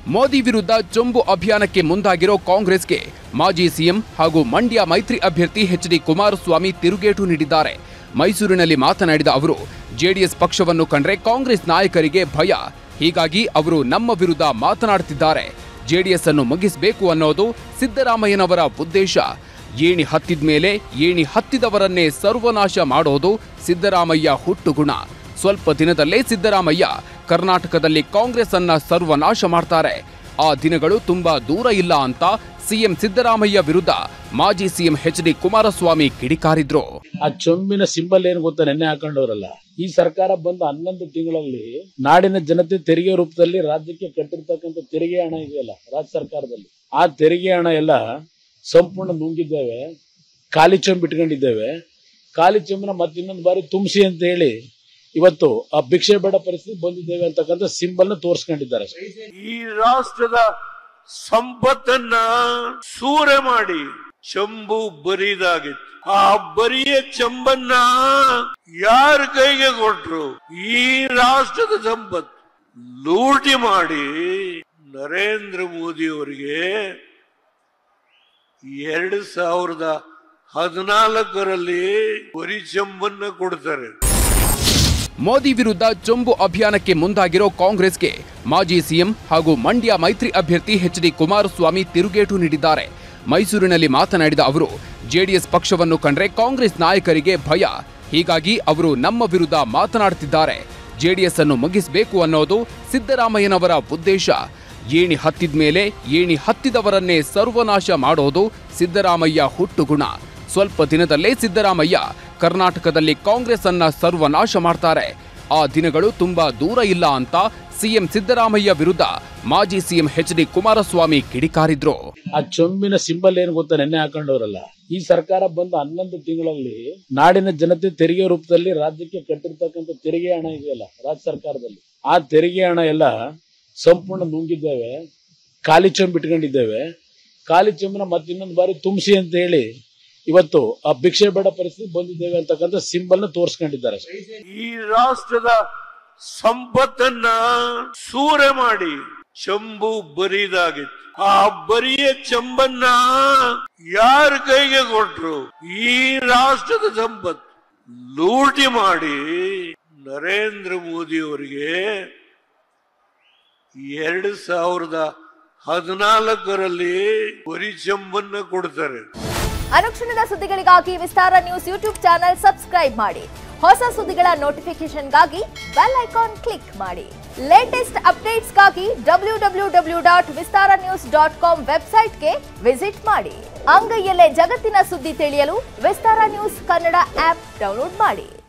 ಮೋದಿ ವಿರುದ್ಧ ಚೊಂಬು ಅಭಿಯಾನಕ್ಕೆ ಮುಂದಾಗಿರೋ ಕಾಂಗ್ರೆಸ್ಗೆ ಮಾಜಿ ಸಿಎಂ ಹಾಗೂ ಮಂಡ್ಯ ಮೈತ್ರಿ ಅಭ್ಯರ್ಥಿ ಎಚ್.ಡಿ. ಕುಮಾರಸ್ವಾಮಿ ತಿರುಗೇಟು ನೀಡಿದ್ದಾರೆ. ಮೈಸೂರಿನಲ್ಲಿ ಮಾತನಾಡಿದ ಅವರು, ಜೆಡಿಎಸ್ ಪಕ್ಷವನ್ನು ಕಂಡ್ರೆ ಕಾಂಗ್ರೆಸ್ ನಾಯಕರಿಗೆ ಭಯ, ಹೀಗಾಗಿ ಅವರು ನಮ್ಮ ವಿರುದ್ಧ ಮಾತನಾಡುತ್ತಿದ್ದಾರೆ. ಜೆಡಿಎಸ್ ಅನ್ನು ಮುಗಿಸಬೇಕು ಅನ್ನೋದು ಸಿದ್ದರಾಮಯ್ಯನವರ ಉದ್ದೇಶ. ಏಣಿ ಹತ್ತಿದ ಮೇಲೆ ಏಣಿ ಹತ್ತಿದವರನ್ನೇ ಸರ್ವನಾಶ ಮಾಡೋದು ಸಿದ್ದರಾಮಯ್ಯ ಹುಟ್ಟುಗುಣ. ಸ್ವಲ್ಪ ದಿನದಲ್ಲೇ ಸಿದ್ದರಾಮಯ್ಯ ಕರ್ನಾಟಕದಲ್ಲಿ ಕಾಂಗ್ರೆಸ್ ಅನ್ನ ಸರ್ವನಾಶ ಮಾಡ್ತಾರೆ. ಆ ದಿನಗಳು ತುಂಬಾ ದೂರ ಇಲ್ಲ ಅಂತ ಸಿಎಂ ಸಿದ್ದರಾಮಯ್ಯ ವಿರುದ್ಧ ಮಾಜಿ ಸಿಎಂ ಎಚ್.ಡಿ. ಕುಮಾರಸ್ವಾಮಿ ಕಿಡಿಕಾರಿದ್ರು. ಆ ಚೊಂಬಿನ ಸಿಂಬಲ್ ಏನು ಗೊತ್ತಾ, ನೆನ್ನೆ ಹಾಕೊಂಡವರಲ್ಲ. ಈ ಸರ್ಕಾರ ಬಂದ 11 ತಿಂಗಳಲ್ಲಿ ನಾಡಿನ ಜನತೆ ತೆರಿಗೆ ರೂಪದಲ್ಲಿ ರಾಜ್ಯಕ್ಕೆ ಕಟ್ಟಿರ್ತಕ್ಕಂಥ ತೆರಿಗೆ ಹಣ ಇದೆಯಲ್ಲ ರಾಜ್ಯ ಸರ್ಕಾರದಲ್ಲಿ, ಆ ತೆರಿಗೆ ಹಣ ಎಲ್ಲ ಸಂಪೂರ್ಣ ನುಂಗಿದ್ದೇವೆ, ಖಾಲಿ ಚೊಂಬು ಇಟ್ಕೊಂಡಿದ್ದೇವೆ. ಖಾಲಿ ಚೊಂಬಿನ ಮತ್ತೆ ಇನ್ನೊಂದು ಬಾರಿ ತುಂಬಿಸಿ ಅಂತ ಹೇಳಿ ಇವತ್ತು ಆ ಭಿಕ್ಷೆ ಬೇಡ ಪರಿಸ್ಥಿತಿ ಬಂದಿದ್ದೇವೆ ಅಂತಕ್ಕಂಥ ಸಿಂಬಲ್ ನ ತೋರಿಸ್ಕೊಂಡಿದ್ದಾರೆ. ಈ ರಾಷ್ಟ್ರದ ಸಂಪತ್ತನ್ನ ಸೂರೆ ಮಾಡಿ ಚಂಬು ಬರಿದಾಗಿತ್ತು. ಆ ಬರಿಯ ಚಂಬನ್ನ ಯಾರ ಕೈಗೆ ಕೊಟ್ರು? ಈ ರಾಷ್ಟ್ರದ ಸಂಪತ್ತು ಲೂಟಿ ಮಾಡಿ ನರೇಂದ್ರ ಮೋದಿ ಅವರಿಗೆ 2014ರಲ್ಲಿ ಬರಿ ಚಂಬನ್ನ ಕೊಡ್ತಾರೆ. ಮೋದಿ ವಿರುದ್ಧ ಚೊಂಬು ಅಭಿಯಾನಕ್ಕೆ ಮುಂದಾಗಿರೋ ಕಾಂಗ್ರೆಸ್ಗೆ ಮಾಜಿ ಸಿಎಂ ಹಾಗೂ ಮಂಡ್ಯ ಮೈತ್ರಿ ಅಭ್ಯರ್ಥಿ ಎಚ್.ಡಿ. ಕುಮಾರಸ್ವಾಮಿ ತಿರುಗೇಟು ನೀಡಿದ್ದಾರೆ. ಮೈಸೂರಿನಲ್ಲಿ ಮಾತನಾಡಿದ ಅವರು, ಜೆಡಿಎಸ್ ಪಕ್ಷವನ್ನು ಕಂಡ್ರೆ ಕಾಂಗ್ರೆಸ್ ನಾಯಕರಿಗೆ ಭಯ, ಹೀಗಾಗಿ ಅವರು ನಮ್ಮ ವಿರುದ್ಧ ಮಾತನಾಡುತ್ತಿದ್ದಾರೆ. ಜೆಡಿಎಸ್ ಅನ್ನು ಮುಗಿಸಬೇಕು ಅನ್ನೋದು ಸಿದ್ದರಾಮಯ್ಯನವರ ಉದ್ದೇಶ. ಏಣಿ ಹತ್ತಿದ ಮೇಲೆ ಏಣಿ ಹತ್ತಿದವರನ್ನೇ ಸರ್ವನಾಶ ಮಾಡೋದು ಸಿದ್ದರಾಮಯ್ಯ ಹುಟ್ಟುಗುಣ. ಸ್ವಲ್ಪ ದಿನದಲ್ಲೇ ಸಿದ್ದರಾಮಯ್ಯ ಕರ್ನಾಟಕದಲ್ಲಿ ಕಾಂಗ್ರೆಸ್ ಅನ್ನ ಸರ್ವನಾಶ ಮಾಡ್ತಾರೆ. ಆ ದಿನಗಳು ತುಂಬಾ ದೂರ ಇಲ್ಲ ಅಂತ ಸಿಎಂ ಸಿದ್ದರಾಮಯ್ಯ ವಿರುದ್ಧ ಮಾಜಿ ಸಿಎಂ ಎಚ್.ಡಿ. ಕುಮಾರಸ್ವಾಮಿ ಕಿಡಿಕಾರಿದ್ರು. ಆ ಚೊಂಬಿನ ಸಿಂಬಲ್ ಏನು ಗೊತ್ತಾ, ನೆನ್ನೆ ಹಾಕೊಂಡವರಲ್ಲ. ಈ ಸರ್ಕಾರ ಬಂದ 11 ತಿಂಗಳಲ್ಲಿ ನಾಡಿನ ಜನತೆ ತೆರಿಗೆ ರೂಪದಲ್ಲಿ ರಾಜ್ಯಕ್ಕೆ ಕಟ್ಟಿರ್ತಕ್ಕಂಥ ತೆರಿಗೆ ಹಣ ಇದೆಯಲ್ಲ ರಾಜ್ಯ ಸರ್ಕಾರದಲ್ಲಿ, ಆ ತೆರಿಗೆ ಹಣ ಎಲ್ಲ ಸಂಪೂರ್ಣ ನುಂಗಿದ್ದೇವೆ, ಖಾಲಿ ಚೊಂಬು ಇಟ್ಕೊಂಡಿದ್ದೇವೆ. ಖಾಲಿ ಚೊಂಬಿನ ಮತ್ತೆ ಇನ್ನೊಂದು ಬಾರಿ ತುಂಬಿಸಿ ಅಂತ ಹೇಳಿ ಇವತ್ತು ಆ ಭಿಕ್ಷೆ ಬೇಡ ಪರಿಸ್ಥಿತಿ ಬಂದಿದ್ದೇವೆ ಅಂತಕ್ಕಂಥ ಸಿಂಬಲ್ ನ ತೋರಿಸ್ಕೊಂಡಿದ್ದಾರೆ. ಈ ರಾಷ್ಟ್ರದ ಸಂಪತ್ತನ್ನ ಸೂರೆ ಮಾಡಿ ಚಂಬು ಬರಿದಾಗಿತ್ತು. ಆ ಬರಿಯ ಚಂಬನ್ನ ಯಾರ ಕೈಗೆ ಕೊಟ್ರು? ಈ ರಾಷ್ಟ್ರದ ಸಂಪತ್ತು ಲೂಟಿ ಮಾಡಿ ನರೇಂದ್ರ ಮೋದಿ ಅವರಿಗೆ 2014ರಲ್ಲಿ ಬರಿ ಚಂಬನ್ನ ಕೊಡ್ತಾರೆ. ಅನುಕ್ಷಣದ ಸುದ್ದಿಗಳಿಗಾಗಿ Vistara news YouTube channel subscribe ಮಾಡಿ. ಹೊಸ ಸುದ್ದಿಗಳ ನೋಟಿಫಿಕೇಶನ್ಗಾಗಿ ಬೆಲ್ ಐಕಾನ್ ಕ್ಲಿಕ್ ಮಾಡಿ. ಲೇಟೆಸ್ಟ್ ಅಪ್ಡೇಟ್ಸ್ಗಾಗಿ www.vistaranews.com ವೆಬ್ಸೈಟ್ಗೆ ವಿಸಿಟ್ ಮಾಡಿ. ಅಂಗೈಯಲ್ಲೇ ಜಗತ್ತಿನ ಸುದ್ದಿ ತಿಳಿಯಲು Vistara news Kannada app download ಮಾಡಿ.